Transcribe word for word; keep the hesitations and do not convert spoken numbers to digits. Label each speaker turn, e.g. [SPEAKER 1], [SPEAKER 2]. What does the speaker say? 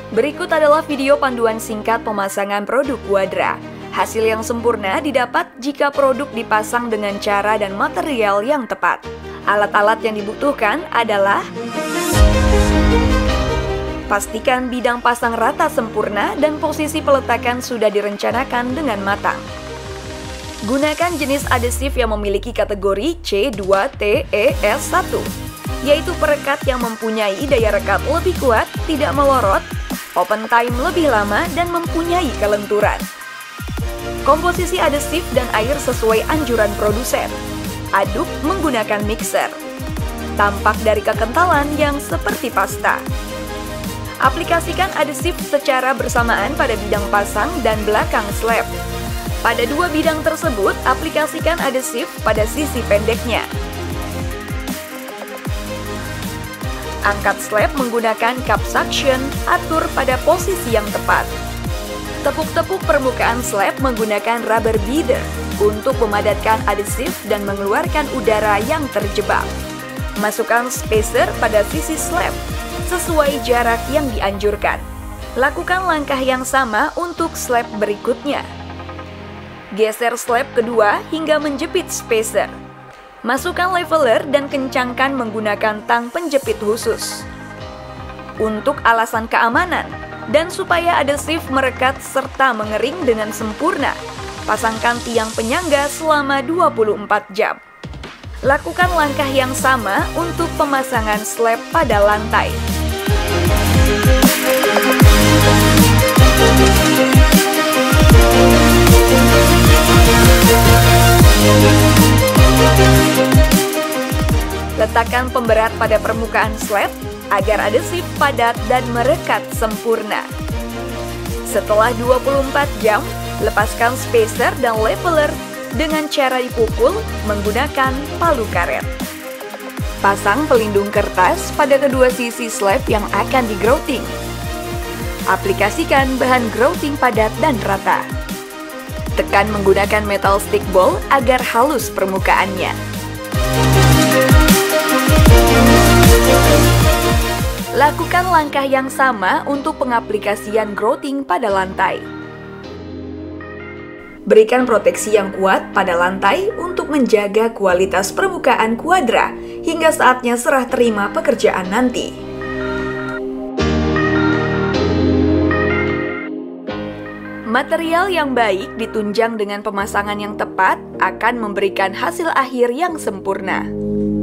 [SPEAKER 1] Berikut adalah video panduan singkat pemasangan produk Quadra. Hasil yang sempurna didapat jika produk dipasang dengan cara dan material yang tepat. Alat-alat yang dibutuhkan adalah: pastikan bidang pasang rata sempurna dan posisi peletakan sudah direncanakan dengan matang. Gunakan jenis adesif yang memiliki kategori C dua T E S satu, yaitu perekat yang mempunyai daya rekat lebih kuat, tidak melorot, open time lebih lama, dan mempunyai kelenturan. Komposisi adesif dan air sesuai anjuran produsen. Aduk menggunakan mixer. Tampak dari kekentalan yang seperti pasta. Aplikasikan adesif secara bersamaan pada bidang pasang dan belakang slab. Pada dua bidang tersebut, aplikasikan adesif pada sisi pendeknya. Angkat slab menggunakan cup suction, atur pada posisi yang tepat. Tepuk-tepuk permukaan slab menggunakan rubber beader untuk memadatkan adesif dan mengeluarkan udara yang terjebak. Masukkan spacer pada sisi slab sesuai jarak yang dianjurkan. Lakukan langkah yang sama untuk slab berikutnya. Geser slab kedua hingga menjepit spacer. Masukkan leveler dan kencangkan menggunakan tang penjepit khusus. Untuk alasan keamanan dan supaya adesif merekat serta mengering dengan sempurna, pasangkan tiang penyangga selama dua puluh empat jam. Lakukan langkah yang sama untuk pemasangan slab pada lantai. Letakkan pemberat pada permukaan slab agar adesif padat dan merekat sempurna. Setelah dua puluh empat jam, lepaskan spacer dan leveler dengan cara dipukul menggunakan palu karet. Pasang pelindung kertas pada kedua sisi slab yang akan di-grouting. Aplikasikan bahan grouting padat dan rata. Tekan menggunakan metal stick ball agar halus permukaannya. Lakukan langkah yang sama untuk pengaplikasian grouting pada lantai. Berikan proteksi yang kuat pada lantai untuk menjaga kualitas permukaan Quadra hingga saatnya serah terima pekerjaan nanti. Material yang baik ditunjang dengan pemasangan yang tepat akan memberikan hasil akhir yang sempurna.